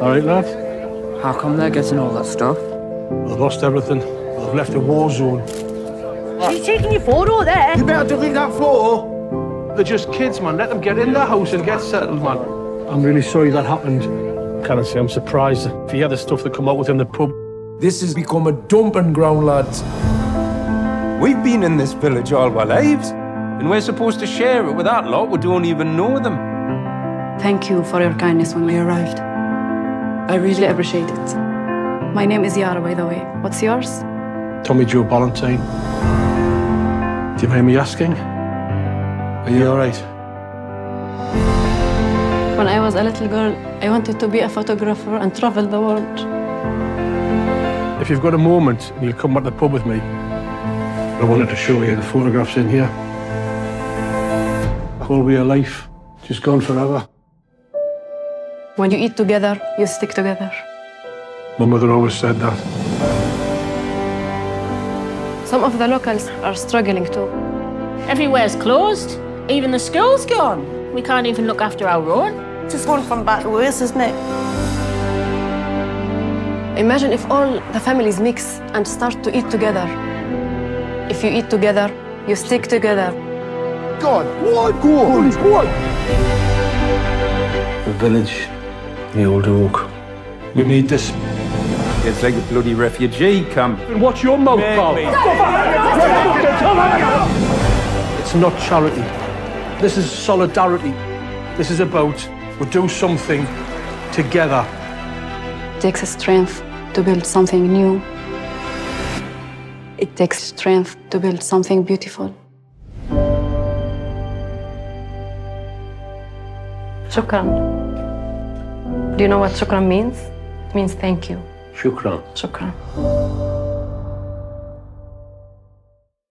All right, lad? How come they're getting all that stuff? They've lost everything. They've left a war zone. She's taking your photo there. You better delete that photo. They're just kids, man. Let them get in their house and get settled, man. I'm really sorry that happened. Can't say I'm surprised. If you had the stuff that come out within the pub. This has become a dumping ground, lads. We've been in this village all our lives, and we're supposed to share it with that lot who don't even know them. Thank you for your kindness when we arrived. I really appreciate it. My name is Yara, by the way. What's yours? Tommy Joe Ballantyne. Do you mind me asking? Are you all right? When I was a little girl, I wanted to be a photographer and travel the world. If you've got a moment and you'll come back to the pub with me, I wanted to show you the photographs in here. Whole way of life, just gone forever. When you eat together, you stick together. My mother always said that. Some of the locals are struggling too. Everywhere's closed. Even the school's gone. We can't even look after our own. Just going from bad to worse, isn't it? Imagine if all the families mix and start to eat together. If you eat together, you stick together. Go on, go on, go on. The village, the old oak. We need this. It's like a bloody refugee camp. And what's your mouth, pal? It's not charity. This is solidarity. This is about we do something together. It takes strength to build something new. It takes strength to build something beautiful. Shukran. Do you know what shukran means? It means thank you. Shukran. Shukran.